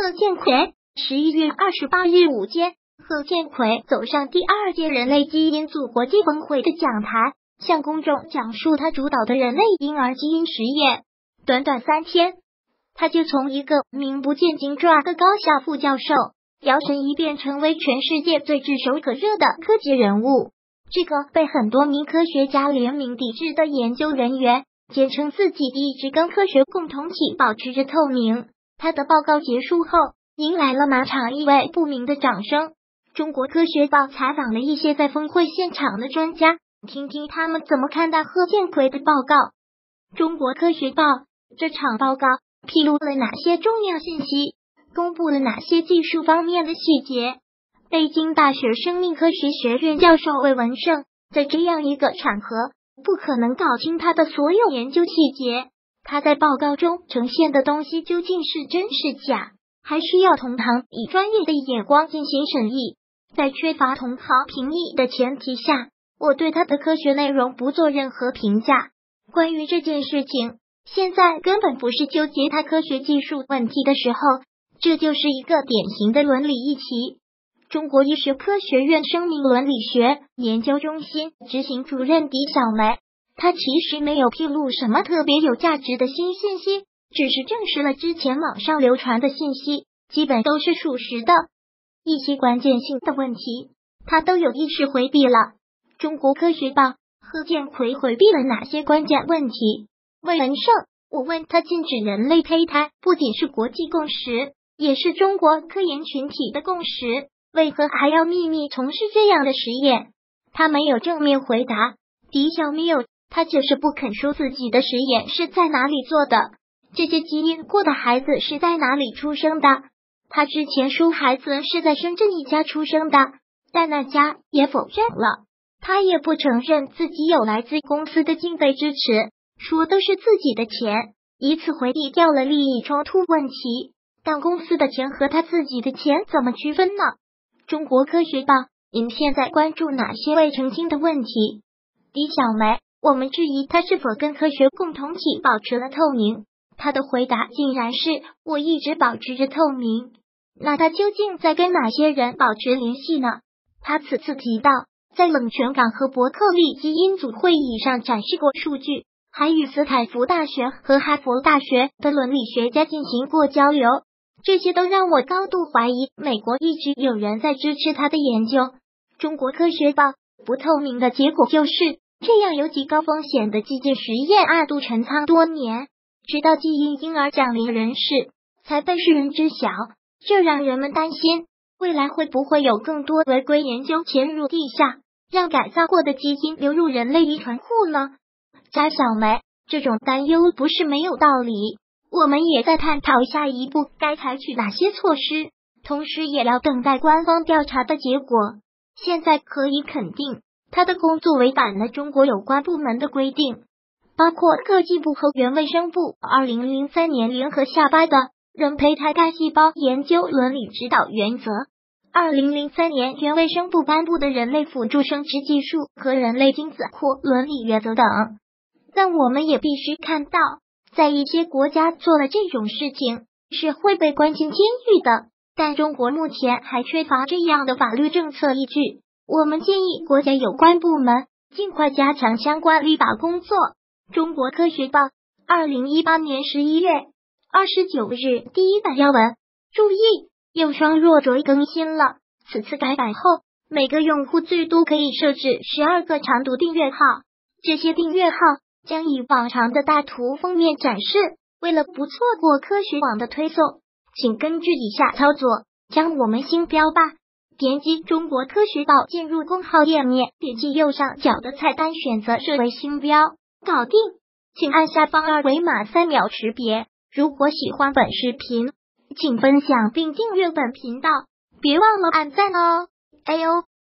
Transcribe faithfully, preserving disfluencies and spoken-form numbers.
贺建奎。十一月二十八日午间，贺建奎走上第二届人类基因组国际峰会的讲台，向公众讲述他主导的人类婴儿基因实验。短短三天，他就从一个名不见经传的高校副教授，摇身一变成为全世界最炙手可热的科技人物。这个被很多名科学家联名抵制的研究人员，坚称自己一直跟科学共同体保持着透明。他的报告结束后，迎来了满场意味不明的掌声。中国科学报采访了一些在峰会现场的专家，听听他们怎么看待贺建奎的报告。中国科学报这场报告披露了哪些重要信息，公布了哪些技术方面的细节。北京大学生命科学学院教授魏文胜在这样一个场合不可能搞清他的所有研究细节，他在报告中呈现的东西究竟是真是假，还需要同行以专业的眼光进行审议。在缺乏同行评议的前提下，我对他的科学内容不做任何评价。关于这件事情，现在根本不是纠结他科学技术问题的时候，这就是一个典型的伦理议题。中国医学科学院生命伦理学研究中心执行主任狄小梅，他其实没有披露什么特别有价值的新信息，只是证实了之前网上流传的信息基本都是属实的。一些关键性的问题他都有意识回避了。中国科学报贺建奎回避了哪些关键问题？魏文胜，我问他，禁止人类胚胎不仅是国际共识，也是中国科研群体的共识，为何还要秘密从事这样的实验？他没有正面回答。狄小没有，他就是不肯说自己的实验是在哪里做的，这些基因过的孩子是在哪里出生的。他之前说孩子是在深圳一家出生的，但那家也否认了。他也不承认自己有来自公司的经费支持，说都是自己的钱，以此回避掉了利益冲突问题。但公司的钱和他自己的钱怎么区分呢？中国科学报影片在关注哪些未澄清的问题？李小梅，我们质疑他是否跟科学共同体保持了透明，他的回答竟然是我一直保持着透明。那他究竟在跟哪些人保持联系呢？他此次提到在冷泉港和伯克利基因组会议上展示过数据，还与斯坦福大学和哈佛大学的伦理学家进行过交流，这些都让我高度怀疑美国一直有人在支持他的研究。中国科学报不透明的结果就是这样有极高风险的基因实验暗度陈仓多年，直到基因婴儿降临人世才被世人知晓，这让人们担心未来会不会有更多违规研究潜入地下，让改造过的基因流入人类遗传库呢？加小梅，这种担忧不是没有道理，我们也在探讨下一步该采取哪些措施，同时也要等待官方调查的结果。现在可以肯定，他的工作违反了中国有关部门的规定，包括科技部和原卫生部二零零三年联合下发的人胚胎干细胞研究伦理指导原则，二零零三年原卫生部颁布的人类辅助生殖技术和人类精子库伦理原则等。但我们也必须看到，在一些国家做了这种事情是会被关进监狱的，但中国目前还缺乏这样的法律政策依据。我们建议国家有关部门尽快加强相关立法工作。中国科学报二零一八年十一月二十九日第一版要闻，注意，右双弱轴更新了，此次改版后，每个用户最多可以设置十二个长读订阅号，这些订阅号将以往常的大图封面展示。为了不错过科学网的推送，请根据以下操作将我们星标吧。点击中国科学报进入公号页面，点击右上角的菜单选择设为星标，搞定。请按下方二维码三秒识别。如果喜欢本视频，请分享并订阅本频道，别忘了按赞哦。哎呦！